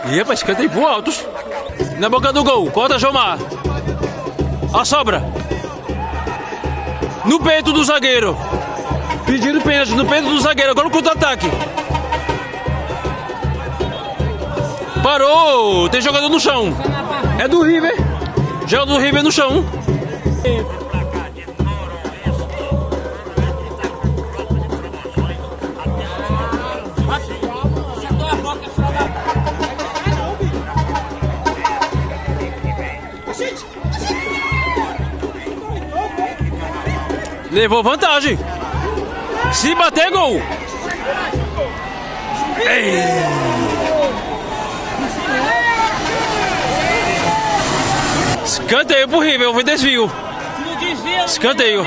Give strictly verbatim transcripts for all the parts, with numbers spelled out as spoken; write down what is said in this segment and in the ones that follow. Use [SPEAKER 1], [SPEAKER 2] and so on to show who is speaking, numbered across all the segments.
[SPEAKER 1] E rapaz, escanteio pro Altos. Na boca do gol, corta Jomar. A sobra. No peito do zagueiro. Pedindo pênalti no peito do zagueiro. Agora o contra-ataque. Parou. Tem jogador no chão. É do River. Jogador do River no chão. Levou vantagem. Se bater, gol. Ei. Escanteio pro River, foi desvio. Escanteio.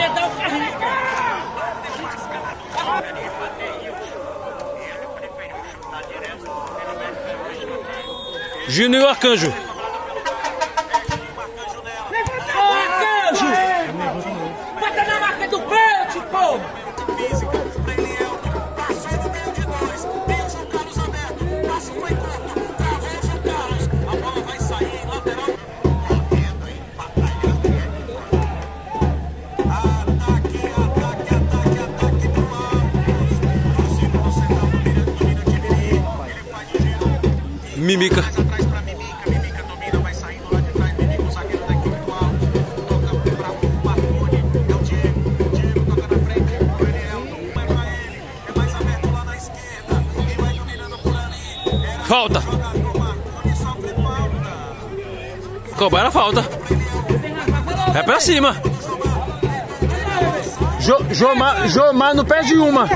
[SPEAKER 1] Júnior Arcanjo. Mimica. Falta. Cobraram a falta. É pra cima. Jo, Jomar, Jomar não perde uma.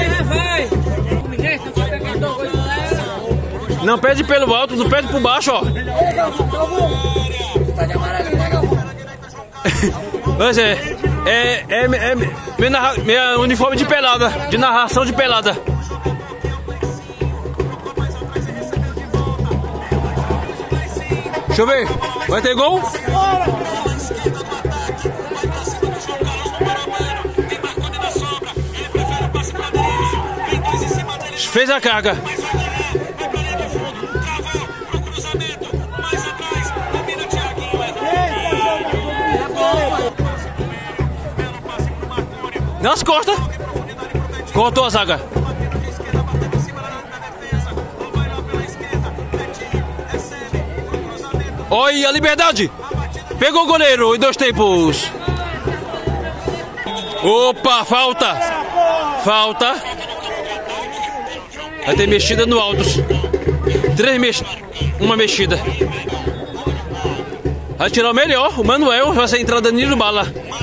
[SPEAKER 1] Não perde pelo alto, não perde por baixo, ó. Pois é, é, é, é minha, narra, minha uniforme de pelada, de narração de pelada. Deixa eu ver, vai ter gol? Fez a carga. Nas costas. Cortou a zaga. Olha a liberdade. Pegou o goleiro em dois tempos. Opa, falta. Falta. Vai ter mexida no Altos. Três mex... Uma mexida. Vai tirar o melhor. O Manuel vai ser entrada Danilo Bala.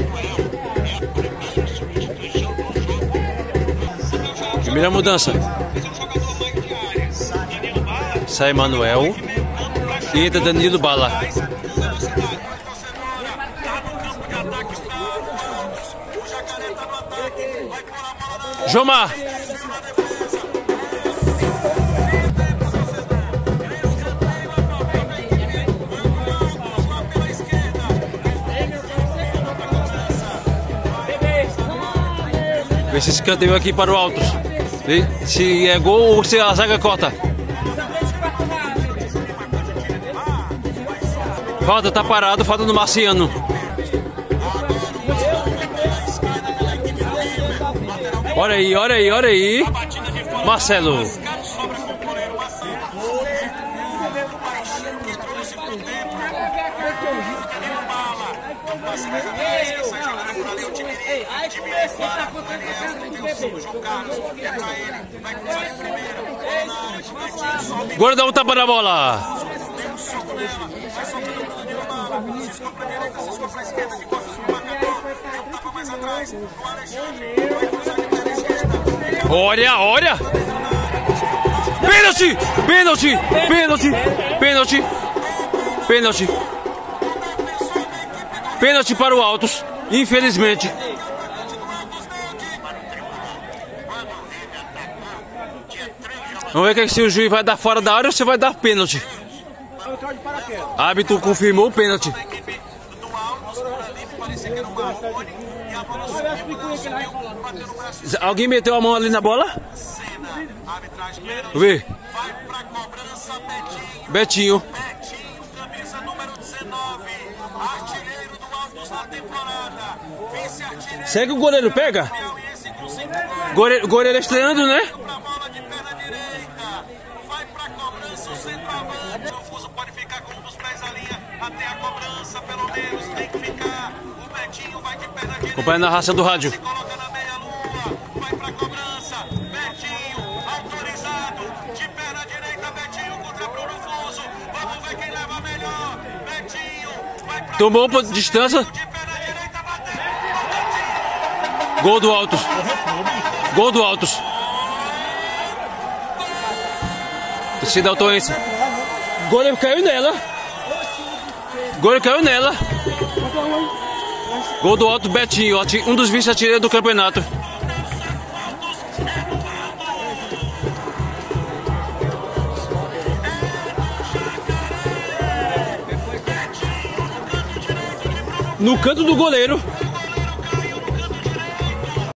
[SPEAKER 1] Primeira mudança. Sai Manuel. E entra Danilo Bala. Jomar. Vê se escanteio aqui para o Altos. Se é gol ou se a zaga corta. Falta, tá parado, falta no Marciano. Olha aí, olha aí, olha aí. Marcelo. Agora dá um tapa na bola. Olha, olha. Pênalti, pênalti, pênalti, pênalti, pênalti. Pênalti para o Altos, infelizmente. Vamos ver se o juiz vai dar fora da área ou se vai dar pênalti. Árbitro confirmou o pênalti. Alguém meteu a mão ali na bola? Vê.
[SPEAKER 2] Vai pra cobrança, Betinho.
[SPEAKER 1] Betinho.
[SPEAKER 2] Betinho, camisa número dezenove. Artilheiro do Altos na temporada. Vice-artilheiro.
[SPEAKER 1] Segue o goleiro, pega.
[SPEAKER 2] Piauiense com cinco gols.
[SPEAKER 1] Goleiro, goleiro estreando, né?
[SPEAKER 2] Pra bola de perna direita. Vai pra cobrança o centroavante. O Fuso pode ficar com um dos pés à linha até a cobrança, pelo menos tem que ficar. O Betinho vai de perna direita.
[SPEAKER 1] Acompanha a narração do rádio.
[SPEAKER 2] Se coloca na meia-lua. Vai pra cobrança. Betinho autorizado. De perna direita, Betinho contra Bruno Fuso. Vamos ver quem leva melhor. Betinho vai pra
[SPEAKER 1] Tomou por distância.
[SPEAKER 2] de perna direita, bateu.
[SPEAKER 1] Gol do Altos. Gol do Altos. Torcida altoense. Goleiro caiu nela. Goleiro caiu nela. Gol do Alto, Betinho, um dos vice-artilheiros do campeonato. No canto do goleiro.